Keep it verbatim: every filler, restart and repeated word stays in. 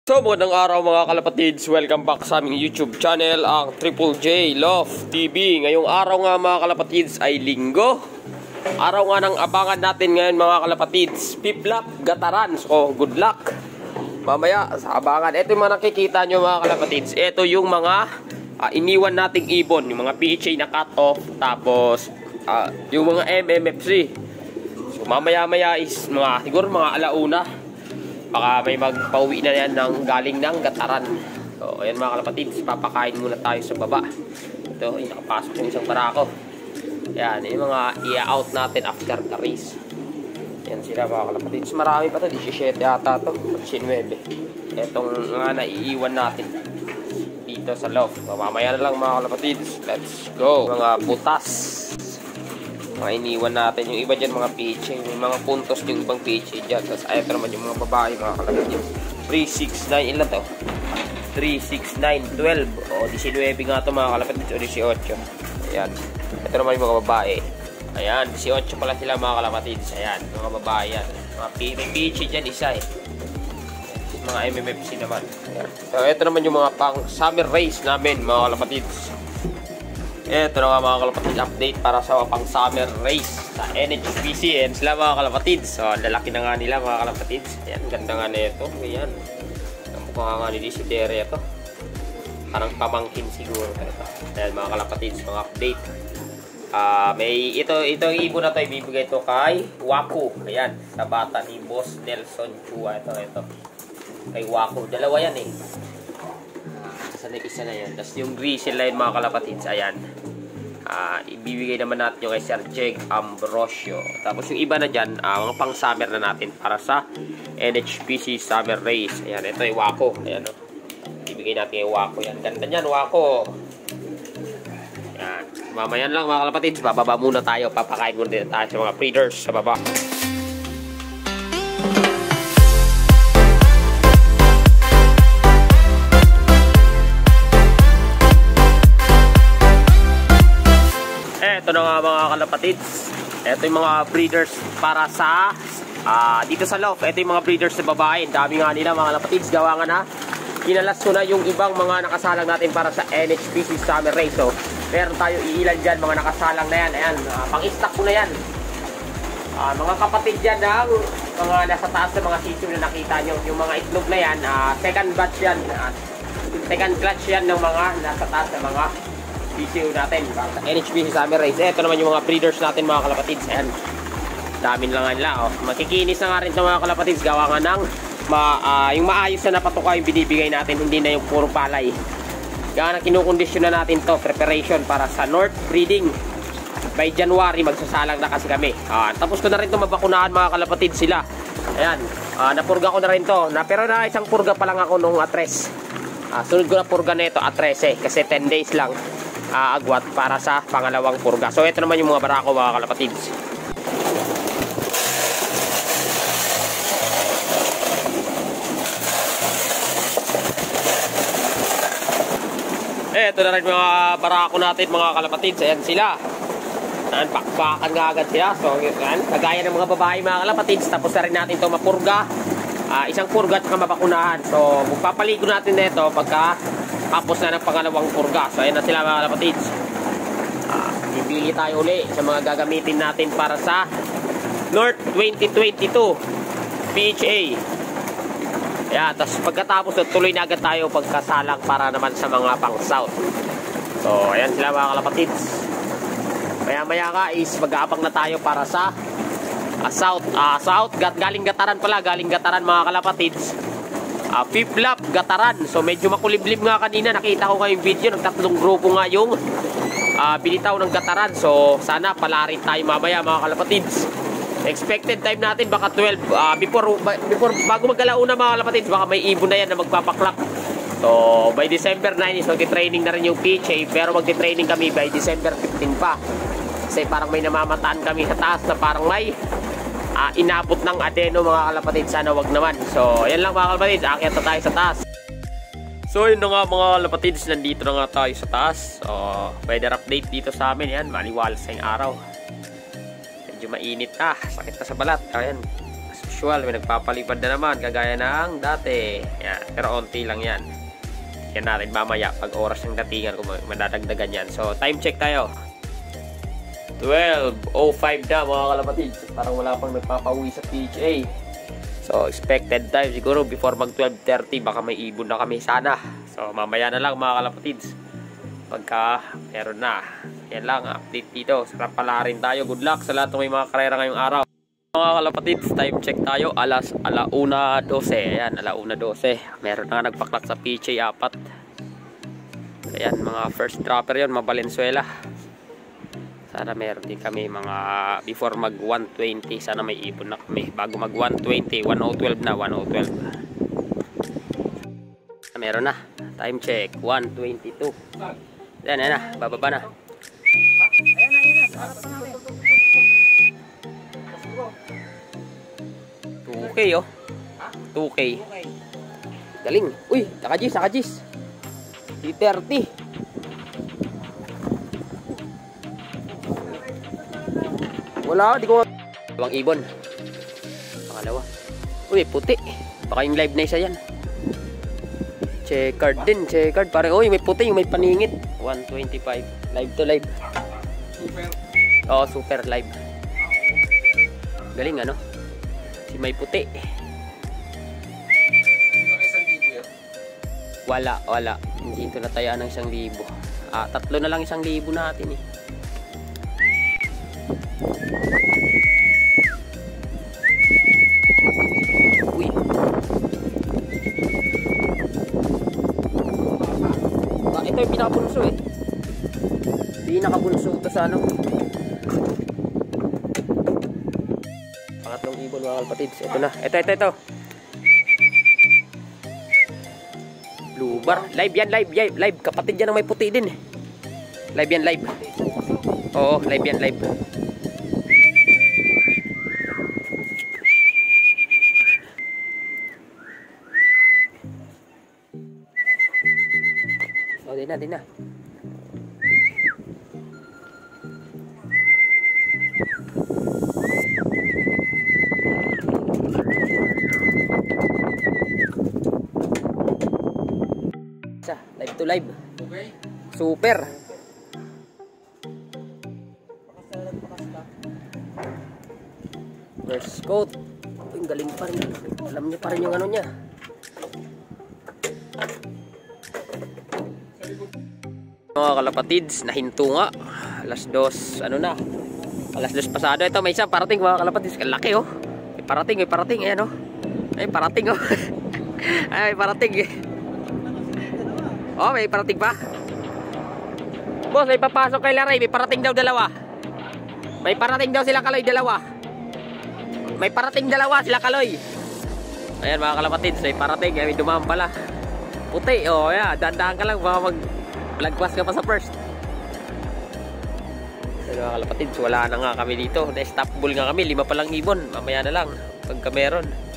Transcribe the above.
So, magandang araw mga kalapatids. Welcome back sa aming YouTube channel, ang Triple J LOFT T V. Ngayong araw nga mga kalapatids ay linggo. Araw nga ng abangan natin ngayon mga kalapatids. Piplap, Gattaran. So, good luck. Mamaya sa abangan. Ito yung mga nakikita nyo mga kalapatids. Ito yung mga uh, iniwan nating ibon. Yung mga P H A na cut off. Tapos, uh, yung mga M M F C. So, mamaya-maya is mga, siguro mga alauna. Baka may magpauwi na yan ng galing ng Gattaran. So, ayan mga kalapatids, papakain muna tayo sa baba. Ito, yung nakapasok yung isang barako. Ayan, yung mga i-out natin after the race. Ayan sila mga kalapatids. Marami pa ito, seventeen yata ito, nineteen. Itong nga naiiwan natin dito sa loft. So, mamaya na lang mga kalapatids. Let's go. Mga butas. Mga iniwan natin. Yung iba dyan mga P H A. May mga puntos yung ibang P H A dyan. Tapos ayun naman yung mga babae mga kalapatids. three, six, nine, ilan to? three, six, nine, twelve. O, nineteen nga to mga kalapatids. O, eighteen. Ayan. Ito naman yung mga babae. Ayan, eighteen pala sila mga kalapatids. Ayan, mga babae yan. Mga P H A dyan, isa eh. Mga M M F C naman. Ayan. So, ito naman yung mga pang summer race namin mga kalapatids. Ito na nga mga kalapatids, update para sa pang summer race sa N H P C. Ayan sila mga kalapatids. So, lalaki na nga nila mga kalapatids. Ayan, ganda nga nito. Ayan. Mukha nga ni si Tere ito. Parang pamangkin siguro. Ito. Ayan mga kalapatids, mga update. Uh, may, ito, ito yung ibon na ito, ibibigay ito kay Waku. Ayan, sa bata ni Boss Nelson Chua. Ito, ito. Kay Waku. Dalawa yan eh. Sana isa na yan. Tapos yung grizzle line mga kalapatids, ayan. Uh, ibibigay naman natin yung kay Sir Jeg Ambrosio. Tapos yung iba na dyan, uh, mga pang summer na natin para sa N H P C Summer Race. Ayan, ito yung Wako. Ayan, o. Ibigay natin yung Wako yan. Ganda nyan, Wako. Ayan. Mamayan lang mga kalapatids. Bababa muna tayo. Papakain muna din tayo sa mga breeders sa baba. Ito na nga mga kalapatids. Ito yung mga breeders para sa uh, dito sa loft. Ito yung mga breeders sa babae. Dami nga nila mga kalapatids. Gawa nga na. Kinalas ko na yung ibang mga nakasalang natin para sa N H P C Summer Race. So, meron tayo iilan dyan. Mga nakasalang na yan. Ayan. Uh, pang-stock ko na yan. Uh, mga kapatid dyan ng mga nasa taas na mga sisyo na nakita nyo. Yung mga itlog na yan. Uh, second batch yan. Uh, second clutch yan ng mga nasa taas na mga sisyo natin sa N H P C Summer Race. Ito naman yung mga breeders natin mga kalapatids. Ayan. Damin lang nga nila. Oh. Makikinis na nga rin sa mga kalapatids. Gawa nga ng ma, uh, yung maayos na napatuka yung binibigay natin. Hindi na yung puro palay. Gawa na kinukondisyon na natin to. Preparation para sa North breeding. By January magsasalang na kasi kami. Uh, tapos ko na rin to mabakunahan mga kalapatids sila. Ayan. Uh, napurga ko na rin to. Na, pero na isang purga pa lang ako nung atres. Uh, sunod ko na purga na ito atrese. Kasi ten days lang. Uh, agwat para sa pangalawang purga. So ito naman yung mga barako mga kalapatids. Ito na rin mga barako natin mga kalapatids. Ayan sila. Ayan, pakpakan nga agad sila. So yan, kagaya ng mga babae mga kalapatids. Tapos na rin natin ito mapurga. Uh, isang purga at saka mabakunahan. So magpapaligo natin na ito pagka tapos na ng pangalawang purga. So ayan na sila mga kalapatids. Uh, Pipili tayo uli sa mga gagamitin natin para sa North twenty twenty-two P H A. Ayan, tapos pagkatapos tuloy na agad tayo pagkasalang para naman sa mga pang South. So ayan sila mga kalapatids. Maya maya ka is mag-aabang na tayo para sa uh, South. Uh, South, galing Gattaran pala. Galing Gattaran mga kalapatids. Uh, Piplap, Gattaran. So medyo makulimlim nga kanina. Nakita ko ngayong video. Nagtatlong grupo nga yung uh, binitaw ng Gattaran. So sana palarin tayo mamaya mga kalapatids. Expected time natin baka twelve. Uh, before, before, bago magalauna mga kalapatids, baka may ibon na yan na magpapaklak. So by December nine is magti-training na rin yung P H A. Pero magti-training kami by December fifteen pa. Kasi parang may namamataan kami sa taas na parang may Uh, inabot ng adeno mga kalapatids. Sana wag naman. So yan lang mga kalapatids. Akyat na tayo sa taas. So yun na nga mga kalapatids. Nandito na nga tayo sa taas. So weather update dito sa amin. Yan, maliwalas na yung araw. Medyo mainit na. Sakit na sa balat. Ayan. usual, may nagpapalipad na naman kagaya ng dati. Yan, pero onti lang yan. Yan natin mamaya pag oras ng datingan kung madadagdagan yan. So time check tayo. twelve oh five na mga kalapatids. Parang wala pang nagpapauwi sa P H A. So expected time siguro before mag twelve thirty, baka may ibon na kami sana. So mamaya na lang mga kalapatids pagka meron na. Yan lang update dito. Sarap pala rin tayo. Good luck sa lahat ng may mga karera ngayong araw. Mga kalapatids, time check tayo. Alas alauna dose. Ayan, alauna dose. Meron na nga nagpaklak sa P H A apat. Ayan, mga first dropper yun, mga Valenzuela. Sana meron din kami mga before mag one twenty. Sana may ibon na kami bago mag one twenty. one oh twelve na, one oh twelve. Meron na. Time check, one twenty-two. Ayan, ayan na, bababa na. Ayan na, ayan na, sarap pa namin. two K oh. two K. Galing. Uy, nakajis, nakajis. three thirty. Wala, di ko Dalawang ibon. Pangalawa. Uy, puti. Baka yung live na isa yan. Checkered din, checkered. Parang, uy, may puti, yung may paningit. one twenty-five. Live to live. Super. Oo, super live. Galing, ano? Si may puti. Wala, wala. Hindi ito natayaan ng isang libo. Ah, tatlo na lang isang libo natin eh. Uy. Ah, ito yung pinakabunso eh. Pinakabunso ito sa ano. Pangatlong ibon mga kalapatids. Ito na. Ito, ito, ito. Bluebar. Live yan, live, live, live. Kapatid yan ang may puti din eh. Live yan, live. Oo, live yan, live. Oh, di na, di na. Live to live. Okay. Super. First coat. Ang galing pa rin. Alam niya pa rin yung ano niya. Mga kalapatids, nahinto nga. Alas dos, ano na. Alas dos pasado. Ito may isa parating mga kalapatids. Kalaki oh. May parating, may parating. Ayan oh. Ay parating oh. Ay may parating eh. Oh, may parating pa. Boss, may papasok kay Laray. May parating daw dalawa. May parating daw sila Kaloy, dalawa. May parating dalawa sila Kaloy. Ayan mga kalapatids, may parating. May dumam pala. Puti, oh, yeah. Dandaan ka lang, baka mag-lagpas ka pa sa first. Ayan mga kalapatids, wala na nga kami dito. Na-stop bull nga kami, lima palang ibon. Mamaya na lang, pagka meron.